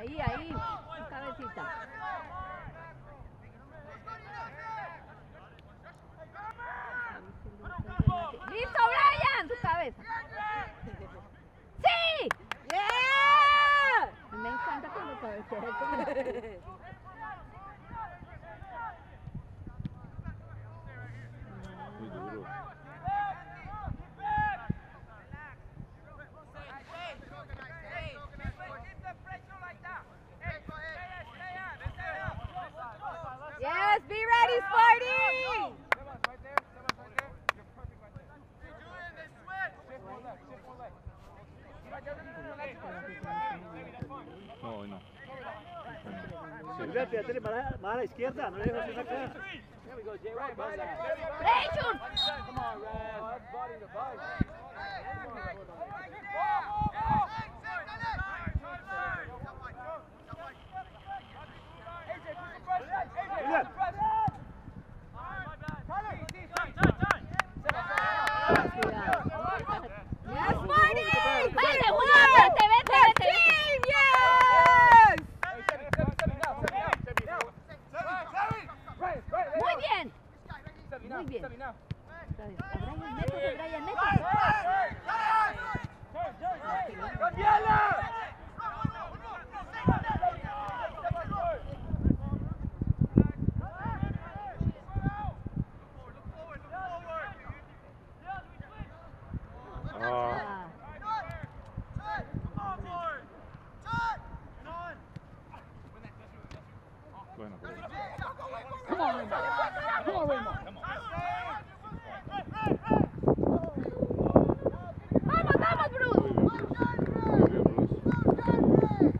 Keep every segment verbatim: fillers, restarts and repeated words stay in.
Ahí, ahí, cabecita. ¡Listo, Brian! ¡Tu cabeza! ¡Sí! ¡Yeah! Me encanta cuando cabeceas. Muy duro. Yes, be ready, Sparty! No, hoy no. Olvídate, dale más a la izquierda, no le dejes hacer acá. Pressure! Yes, Sparty! Vete, Juan, vete, vete, vete. Muy bien. Muy bien. Brian, métete, Brian, métete. Ah, bueno, pero... Come on, Raymond. Come on, Raymond. Vamos, vamos, Bruce. Muy bien, Bruce.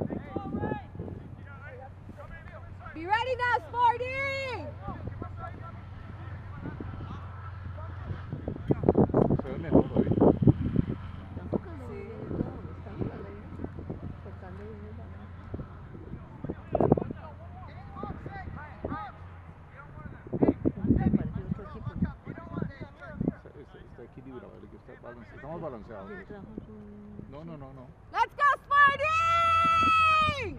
Be ready now, Sparty! Se ve mejor hoy. Está, está equilibrado, el que está balance- estamos balanceados. No, no, no, no. Let's go, Sparty!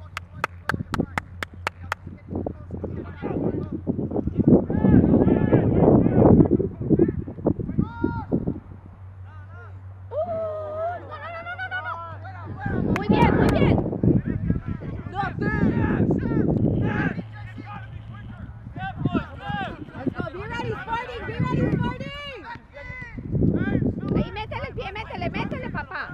Muy bien, muy bien. Let's go, be ready, Sparty, be ready, Sparty. Ahí métele el pie, métele, métele, papá.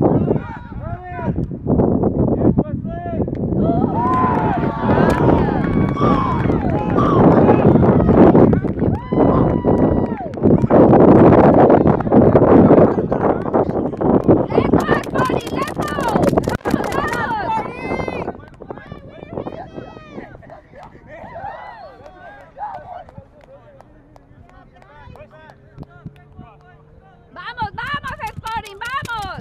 Vamos, vamos, Sporting, vamos.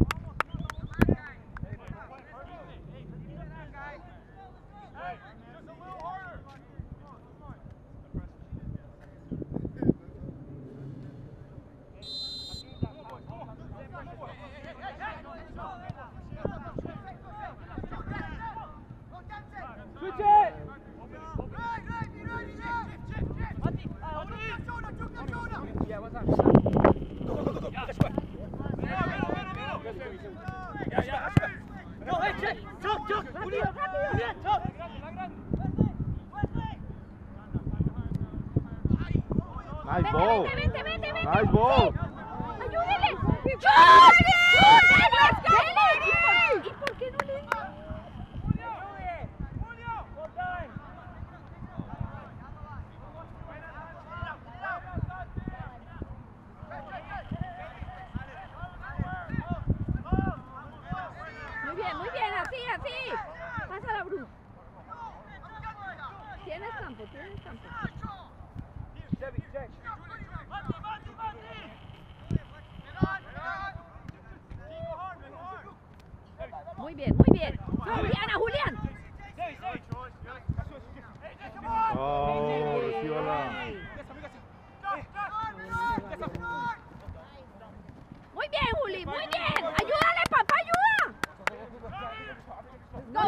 Nice ball. Vete, vete, vete, vete. Nice ball. Ayúdele. ¡Chut! ¡Chut! ¡Let's go, Sparty! ¿Y por qué no le? Muy bien, muy bien, así, así. Pásala, Bruce. Tienes campo, tienes campo. Muy bien, muy bien. Juliana, Julián. Oh, recíbala. Muy bien, Juli, muy bien. Ayúdale, papá, ayuda. No,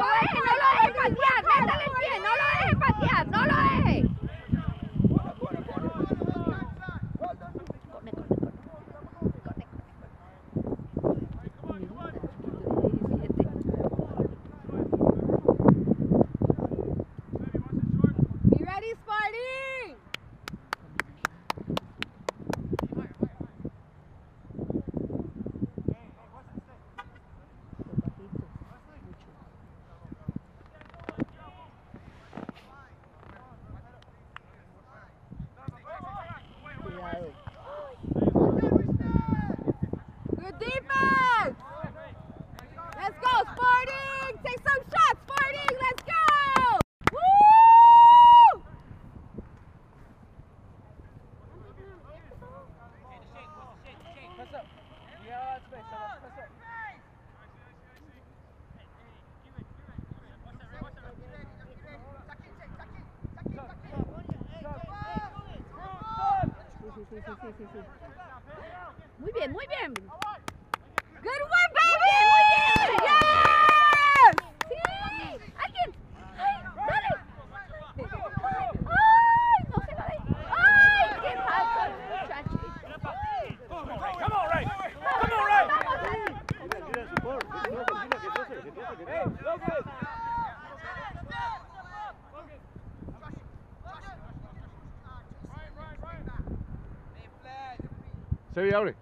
sí, sí, sí. Muy bien, muy bien. Good work, baby. Muy bien, muy bien. Yes. Sí. Alguien. Ay, dale. Ay, no se lo dé. Ay, qué pasa, muchachos. Come on, Ray! Come on, Ray! Mira, mira, support. Continúa, continúa, que pase, que pase, que pase. Sebi, abre.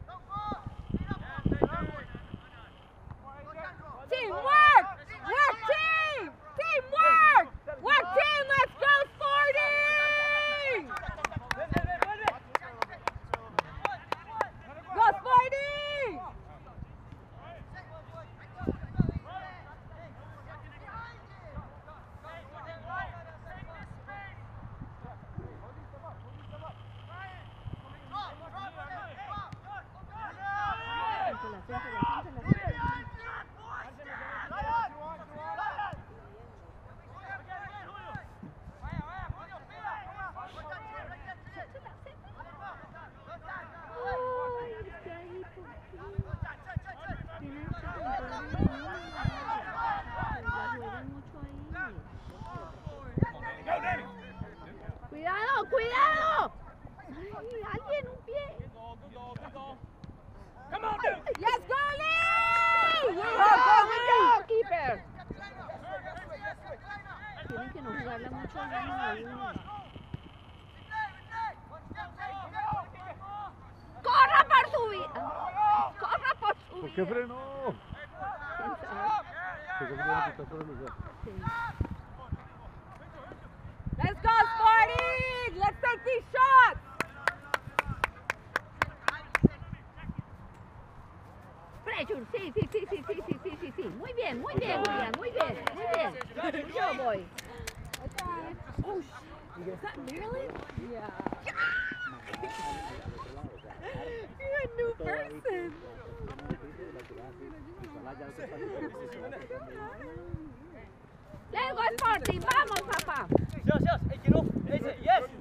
Teamwork! Work team! Teamwork! Work team! Let's go, Sporting! Go, Sporting! ¡Cuidado, cuidado! Ay, alguien, un pie. Come on, dude! ¡Let's go, Lee! ¡Go, go, go, keeper! Tienen que no jugarle mucho al uno. ¡Corra por su vida! ¡Corra por su vida! ¿Por qué frenó? ¿Quién sabe? ¿Por qué frenó? Está fuera de lugar. Sí. Let's go, Sporting! Let's take these shots! Pressure, sí, sí, sí, sí, sí, sí, sí, sí, sí. Muy bien, muy bien, William, muy bien, muy bien. Good job, boy. Oh, is that Marilyn? Yeah. You're a new person. Let's go, Sporting. Vamos, papá. Yes, yes. Hey, get off. Yes, yes.